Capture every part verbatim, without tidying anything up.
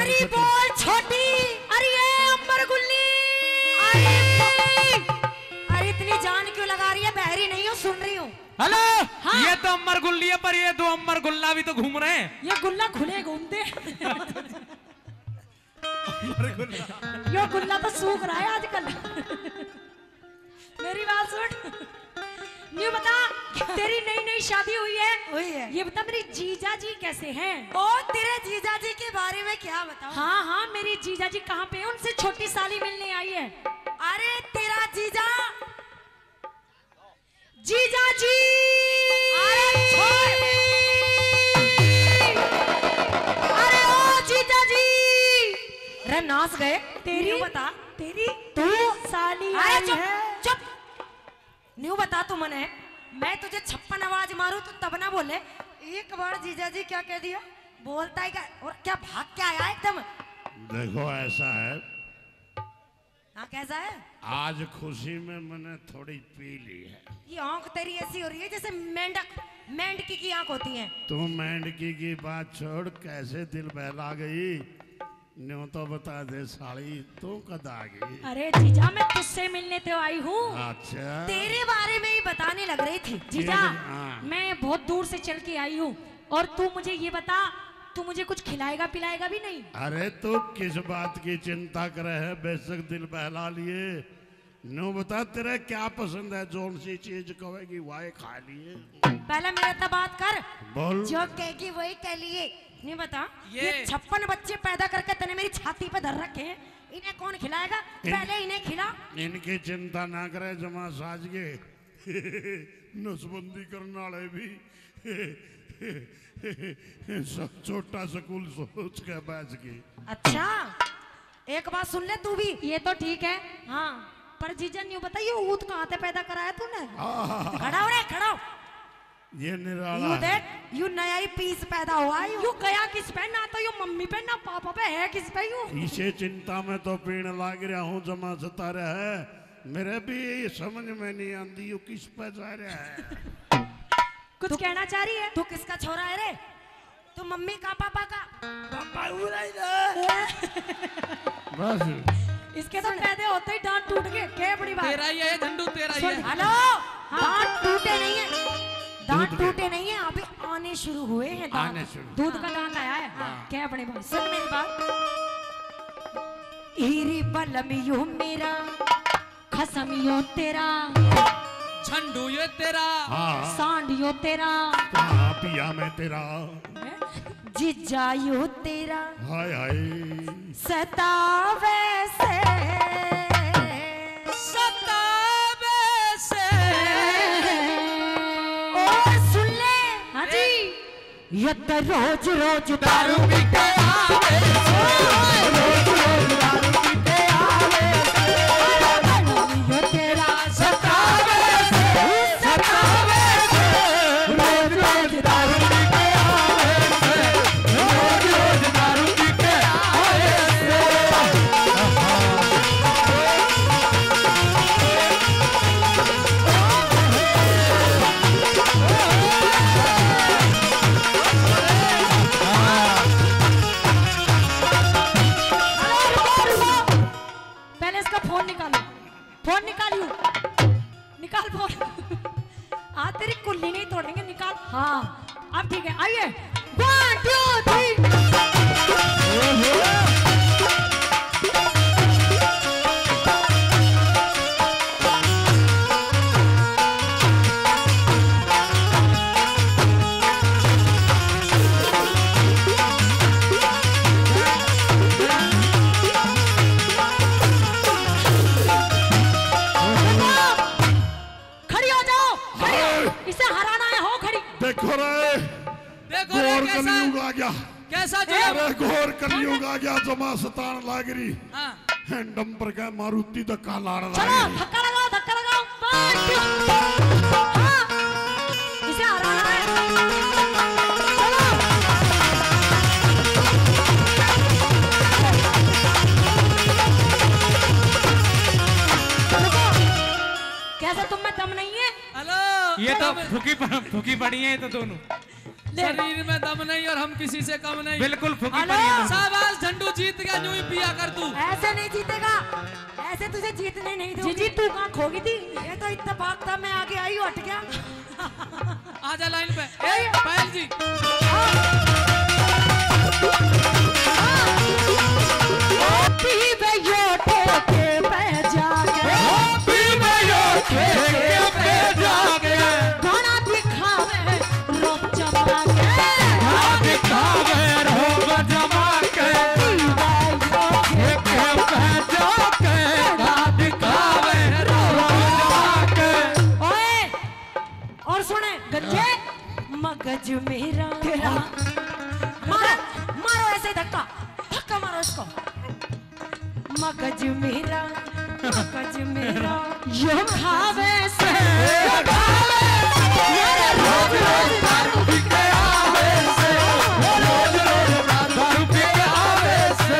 अरे बोल छोटी। अरे ये अम्बर गुल्ली। अरे इतनी जान क्यों लगा रही है? बहरी नहीं हो, सुन रही हूँ। हेलो। हाँ? ये तो अम्बर गुल्ली है, पर ये दो अम्बर गुल्ला भी तो घूम रहे हैं। ये गुल्ला खुले घूमते। यो गुल्ला तो सूख रहा है आजकल। मेरी बात सुन। न्यू बता, तेरी नई नई शादी हुई है? हुई है। ये बता मेरी जीजा जी कैसे हैं? ओ तेरे जीजा जी के बारे में क्या बताऊं? हाँ हाँ, मेरी जीजा जी कहाँ पे है? उनसे छोटी साली मिलने आई है। अरे तेरा जीजा जीजा जी। अरे छोड़। अरे ओ जीजा जी। अरे नाच गए। तेरी बता, तेरी तू साली आई है। चुप। न्यू बता तू मने, मैं तुझे छप्पन आवाज मारूं तो तब ना बोले। एक बार जीजा जी क्या कह दिया? बोलता है क्या? और क्या भाग के आया एकदम? देखो ऐसा है। हाँ कैसा है? आज खुशी में मैंने थोड़ी पी ली है। ये आंख तेरी ऐसी हो रही है जैसे मेंढक मेंढकी की आंख होती है। तू मेंढकी की बात छोड़, कैसे दिल बहला गई? न्यू तो बता दे साली, तू कद आ गई? अरे जीजा मैं तुझसे मिलने तो आई हूँ। अच्छा, तेरे बारे में ही बताने लग रही थी। जीजा हाँ। मैं बहुत दूर से चल के आई हूँ, और तू मुझे ये बता, तू मुझे कुछ खिलाएगा पिलाएगा भी नहीं? अरे तू किस बात की चिंता करे है? बेशक दिल बहला लिए। न्यू बता तेरे क्या पसंद है? जोन सी चीज कहेगी वही खा लिए। पहले मेरे से बात कर। बोल। जो कहेगी वही कह लिए। नहीं बता, ये, ये छप्पन बच्चे पैदा करके तने मेरी छाती पे धर रखे हैं, इन्हें कौन खिलाएगा? इन, पहले इन्हें खिला। इनकी चिंता ना करे जमा साजगे। नसबंदी करने वाले भी छोटा स्कूल सोच के बैच की। अच्छा, एक बात सुन ले तू भी। ये तो ठीक है। हाँ, पर जीजा न्यू बताइए ऊँट कहाँ से पैदा कराया तूने? खड़ा हो रे, खड़ा हो। ये निराला यू देख, यू नया ही पीस पैदा हुआ है। यू गया किस पे? ना तो यू मम्मी पे ना पापा पे है, किस पे यू? इसे चिंता में तो पीण लाग रहा हूँ जमा सता रहा है। मेरे भी समझ में नहीं आती यू किस पे जा रहा है। कुछ तु, कहना चाह रही है? तू किसका छोरा है रे? तू मम्मी का पापा का? पापा बस इसके तो पैदे होते ही दांत टूट गए। क्या बड़ी बात? तेरा ही है झंडू, तेरा ही है। हेलो, दांत टूटे नहीं है, दांत टूटे नहीं है, अभी आने शुरू हुए हैं दांत। दूध का दांत आया है। क्या बड़ी बात? सुन मेरी बात। ईरी बलम यो मेरा, खसम यो तेरा, झंडू यो तेरा, सांड यो तेरा, कहाँ पिया मैं तेरा, जिज्जा यो तेरा, हाय हाय सतावे से, सतावे से। ओ सुन ले। हाँ जी। ये तो रोज रोज दारू पीते आवे, रोज रोज दारू पीते आवे, यो तेरा सतावे से, सतावे से, रोज रोज दारू पीते आवे, रोज रोज दारू पीते आवे। पहले इसका फोन निकालो, फोन निकालियो, निकाल फोन। आज तेरी कुल्ली नहीं तोड़ेंगे, निकाल। हाँ अब ठीक है, आइए। One two three. खड़ी हो जाओ, खड़ी हो। इसे हराना है, हो खड़ी। देखो रे, देखो रे घोर कैसा कलयुग आ गया। कैसा जी? अरे घोर कलयुग आ गया, जमा सतान लाग रही। हाँ। डंपर का मारुति धक्का लाड़ रहा चलो है। धक्का लगाओ, धक्का लगाओ। One two. हाँ, इसे हराना है। चलो। देखो, कैसे तुम में दम नहीं है? हेलो, ये तो फुकी फुकी पड़ी है, ये तो दोनों शरीर में दम नहीं और हम किसी से कम नहीं। बिल्कुल फुकी हेलो। पड़ी है। शाबाश झंडू जी। ऐसे नहीं जीतेगा, ऐसे तुझे जीतने नहीं दूंगी। जीजी तू कहाँ खोगी थी? ये तो इतना भागता मैं आगे आई हूँ, हट गया। आजा लाइन पे। ए, पायल जी मगज मेरा तेरा। मारो मारो ऐसे धक्का धक्का मारो इसको। मगज मेरा मगज मेरा यो खावे से यो खावे मेरे रोज रोज दारू पी के आवे से रोज रोज दारू पी के आवे से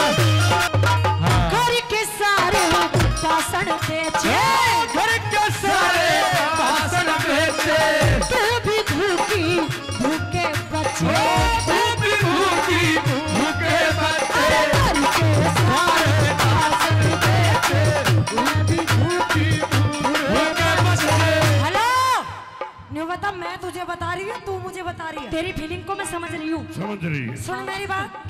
घर के सारे बासन बेचे घर के सारे बासन बेचे तू भी भूखी भूखे बच्चे तू भी भूखी भूखे बच्चे घर के सारे बासन बेचे तू भी भूखी भूखे बच्चे। हेलो न्यू बता, मैं तुझे बता रही हूँ, तू मुझे बता रही है। तेरी फीलिंग को मैं समझ रही हूँ। समझ रही है। सुन मेरी बात।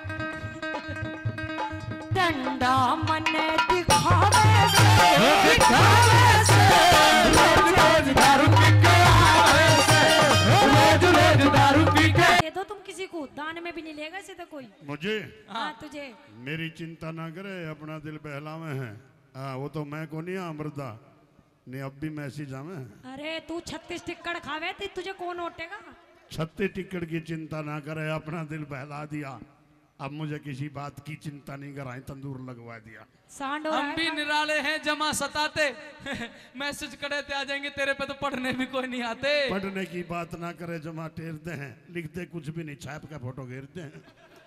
डंडा मन दिखावे से दिखावे से रोज रोज दारू पी के आवे से रोज रोज दारू पी के। दे दो तुम किसी को, दान में भी नहीं लेगा इसे तो कोई। मुझे हाँ तुझे। मेरी चिंता ना करे, अपना दिल बहलावे है। हाँ वो तो मैं को नहीं अमृता नहीं, अब भी मैसेज आवे। अरे तू छत्तीस टिक्कड़ खावे थी, तुझे कौन ओटेगा? छत्तीस टिकट की चिंता ना करे, अपना दिल बहला दिया। अब मुझे किसी बात की चिंता नहीं कराई, तंदूर लगवा दिया। सांड हो हम रहा है भी ना? निराले हैं, जमा सताते मैसेज करे थे आ जाएंगे तेरे पे, तो पढ़ने भी कोई नहीं आते। पढ़ने की बात ना करे, जमा टेरते हैं, लिखते कुछ भी नहीं, छाप का फोटो घेरते हैं।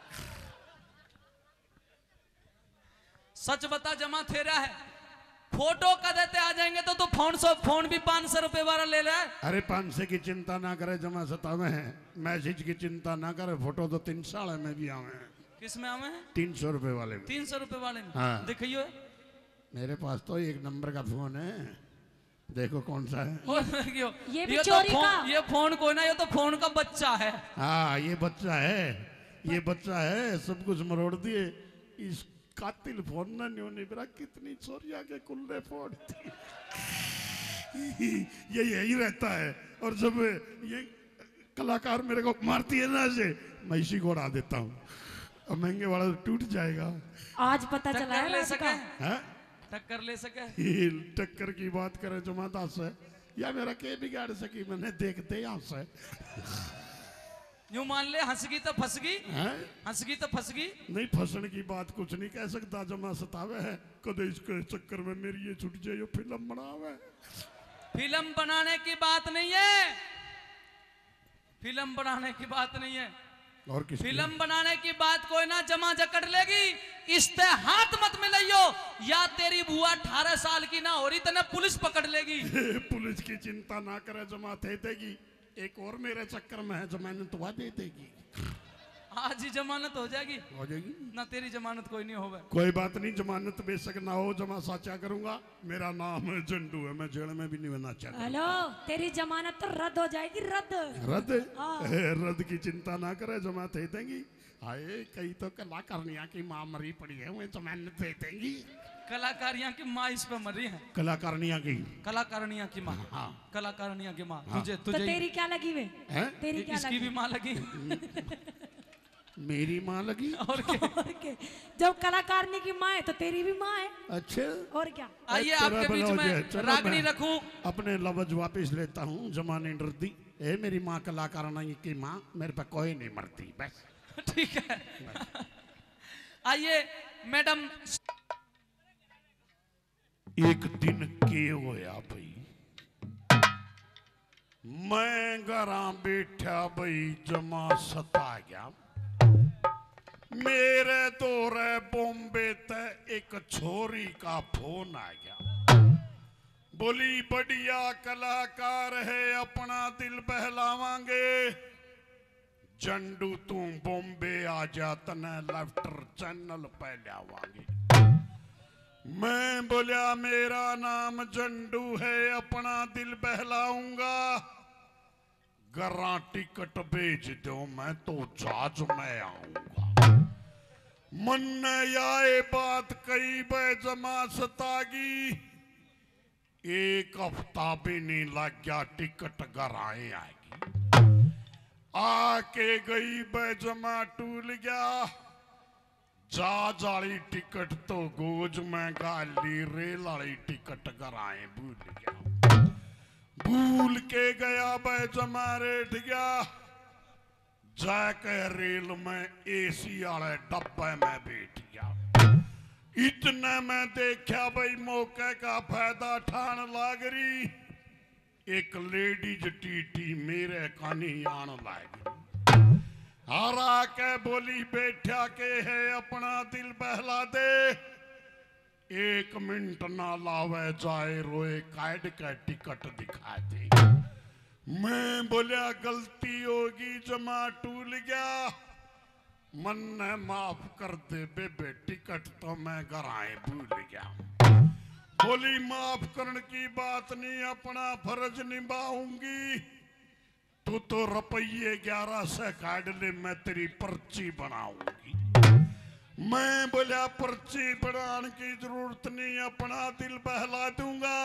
सच बता जमा तेरा है, फोटो का देते आ जाएंगे तो तो फोन सौ फोन भी पाँच सौ रुपए वाला ले रहा है। अरे पाँच सौ की चिंता ना करे, जमा सतावे हैं। मैसेज की चिंता ना करे, फोटो तो तीन साल में भी आवे हैं। किस में आवे हैं? तीन सौ रुपए वाले में। तीन सौ रुपए वाले में। हाँ। दिखाइयो। मेरे पास तो एक नंबर का फोन है, देखो कौन सा है। और देखियो, ये भी तो चोरी फोन- का। ये फोन कोई ना, ये तो फोन का बच्चा है। हाँ ये बच्चा है, ये बच्चा है, सब कुछ मरोड़ दिए। इस कातिल फोन ना न्यू नहीं मेरा, कितनी चोरिया के कुल्ले फोड़ थी। ये यही रहता है, और जब ये कलाकार मेरे को मारती है ना ऐसे, मैं इसी को उड़ा देता हूँ। अब महंगे वाला तो टूट जाएगा। आज पता चला टक्कर है ले राज सके, का। हैं? टक्कर ले सके। ये टक्कर की बात करे जमादास है, या मेरा के बिगाड़ सकी, मैंने देखते यहाँ से। यूं मान ले हंस गई तो फंस गई, हैं? हंस गई तो फंस गई। नहीं फंसने की बात कुछ नहीं कह सकता, जमा सतावे है कदे इसके चक्कर में मेरी ये छुट जाए, ये फिल्म बनावे। फिल्म बनाने की बात नहीं है, फिल्म बनाने की बात नहीं है। और किस फिल्म बनाने की बात कोई ना जमा जकड़ लेगी, इसते हाथ मत मिलाइयो, या तेरी बुआ अठारह साल की ना हो रही तो ना पुलिस पकड़ लेगी। पुलिस की चिंता ना करे, जमा दे देगी। एक और मेरे चक्कर में है, जमानत तो दे देगी। आज ही जमानत हो जाएगी, हो जाएगी ना तेरी जमानत कोई नहीं होगा। कोई बात नहीं, जमानत बेशक ना हो, जमा साचा करूंगा। मेरा नाम है झंडू है, मैं जेल में भी नहीं बनना चाहता। हेलो, तेरी जमानत तो रद्द हो जाएगी, रद्द। रद्द हाँ। रद्द की चिंता ना करे, जमा दे देंगी। आए कई तो कलाकारियां की माँ मरी पड़ी है, वो जमानत दे देंगी। कलाकारियां की माँ इस पे मरी है, कलाकारियां की। कलाकारियां की माँ। हाँ। कलाकारियां की माँ। हाँ। तुझे तो तुझे तेरी क्या लगी वे? हैं? तेरी क्या इसकी लगी? भी माँ लगी। मेरी माँ लगी। और क्या? और क्या? जब कलाकारनी की माँ है तो तेरी भी माँ है, अच्छा और क्या? आइए तेरा आपके बीच भला हो जाए, में चलो रागनी मैं रखूं। अपने लफ्ज वापस लेता हूँ, जमाने डरती है मेरी माँ, कलाकार नहीं की माँ, मेरे पे कोई नहीं मरती बस। ठीक है। आइए मैडम। एक दिन के होया भाई, मैं घरा बैठा भाई, जमा सता गया। मेरे दौरे बॉम्बे ते एक छोरी का फोन आ गया, बोली बढ़िया कलाकार है, अपना दिल बहलावांगे। झंडू तू बॉम्बे आ जा, तने लेफ्टर चैनल पे लावांगे। मैं बोलिया मेरा नाम झंडू है, अपना दिल बहलाऊंगा। गरा टिकट भेज दो, मैं तो जहाज में आऊंगा। मन ने ये बात कही बे जमा सतागी, एक हफ्ता भी नहीं लग गया टिकट गराए आएगी। आके गई बे जमा टूल गया, जहाज वाली टिकट तो गोज में गाली, रेल वाली टिकट गराए भूल गया। भूल के गया बे जमा रेठ गया, जाके रेल में एसी वाले डब्बे में बैठ गया। इतने में देखा भाई मौके का फायदा ठान लाग रही, एक लेडीज टीटी मेरे कानी आन लाग रही। हरा के बोली बैठा के है अपना दिल बहला दे, एक मिनट ना लावे जाए रोए काट के टिकट दिखा दे। मैं बोलिया गलती होगी जमा टूल गया, मन ने माफ कर दे बेबे टिकट तो मैं गराए भूल गया। बोली माफ करने की बात नहीं, अपना फर्ज निभाऊंगी। तू तो रुपये ग्यारह से काट ले, मैं तेरी पर्ची बनाऊंगी। मैं बोला पर्ची बनाने की जरूरत नहीं, अपना दिल बहला दूंगा।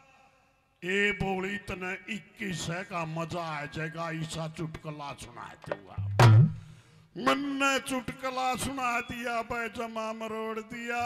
ए बोली तने इक्कीस का मजा आ जाएगा, ऐसा चुटकुला सुना दूंगा। मन ने चुटकुला सुना दिया, बैजमा मरोड़ दिया।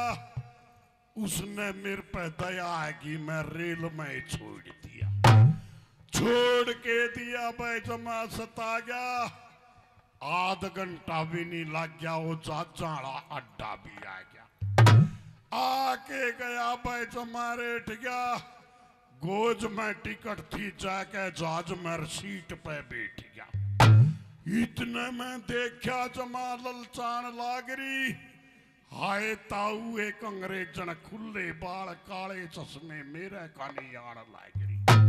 उसने मेरे पे दया आएगी, मैं रेल में छोड़ दिया। छोड़ के दिया बैजमा सता गया, आध घंटा भी नहीं लग गया, वो जाड़ा अड्डा भी आ गया। आके गया बैजमा रेठ गया, गोज में टिकट थी, जाके जहाज में सीट पे बैठ गया। इतने में देखा जमा ललचान लागरी, हाय ताऊ एक अंग्रेजन खुले बाल काले चश्मे मेरे कानी आन लागरी।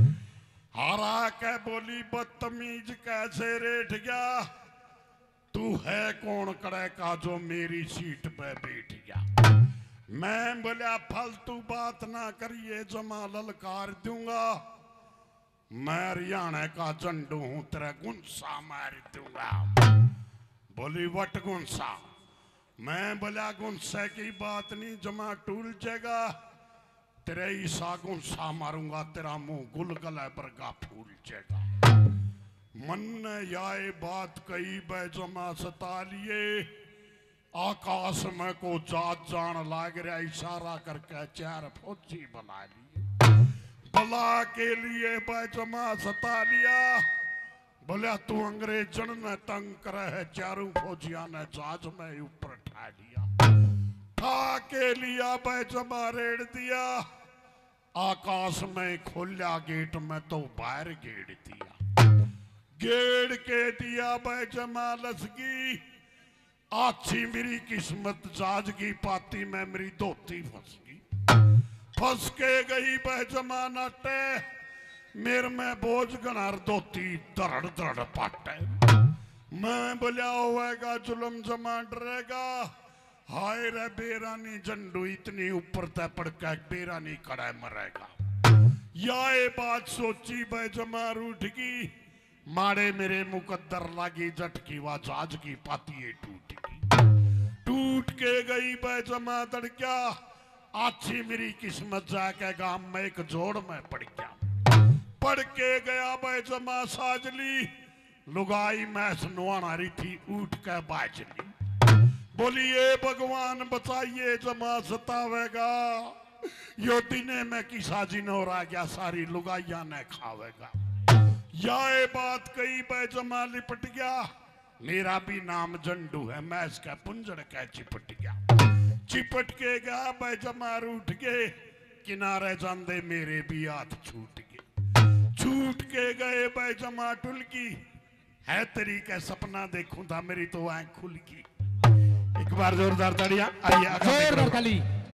हरा के बोली बदतमीज कैसे रेठ गया, तू है कौन कड़े का जो मेरी सीट पे बैठ गया। मैं बोला फालतू बात ना करिए, जमा ललकार दूंगा। मैं हरियाणा का झंडू हूं, तेरा गुंसा मार दूंगा। बोली वट गुंसा। मैं बोला गुंसे की बात नहीं, जमा टूल जाएगा, तेरे ईसा गुंसा मारूंगा, तेरा मुंह गुलगला बरगा फूल जाएगा। मन ने ये बात कही बैजमा सता लिए, आकाश में को जात जान लाग रहा, इशारा करके चार फौजी बना लिए। बला के लिए बैजमा सता लिया। बोला तू अंग्रेजन ने तंग करे है, चारों फौजिया ने जहाज में ऊपर ठा लिया। ठा के लिया बैजमा रेड़ दिया, आकाश में खोलिया गेट में तो बाहर गेड़ दिया। गेड़ के दिया बैजमा लसगी, अच्छी मेरी किस्मत जाज की पाती में मेरी धोती फंस गई। फंस के गई बैजमा नाटे, मेरे में बोझ गनार धोती दरड़ दरड़ पाटे। मैं बोलिया होएगा जुल्म जमा डरेगा, हाय रे बेरानी झंडू इतनी ऊपर तय पड़ के बेरानी कड़ा मरेगा। ये बात सोची बैजमा रूठ गई, मारे मेरे मुकद्दर लागी झटकी, वा जहाज की पाती टूट गई। टूट के गई बैजमा दड़क्या, अच्छी मेरी किस्मत जाके गांव में एक जोड़ में पड़ गया। पड़ के गया बैजमा साजली, लुगाई मैस नुआना रही थी, उठ के बाजली। बोलिए भगवान बचाइए, जमा सतावेगा, यो दिने में किसा जिनोर आ गया, सारी लुगाइया ने खावेगा। ये बात कही बैजमा लिपट गया, मेरा भी नाम झंडू है, मैं इसका पुंजड़ का चिपट गया। चिपट के गया बैजमा रूठ गए, किनारे जांदे मेरे भी हाथ छूट गए। छूट के गए बैजमा टुल की, है तेरी का सपना देखूं था, मेरी तो आंख खुल गई। एक बार जोरदार तालियां। आइए जोरदार ताली।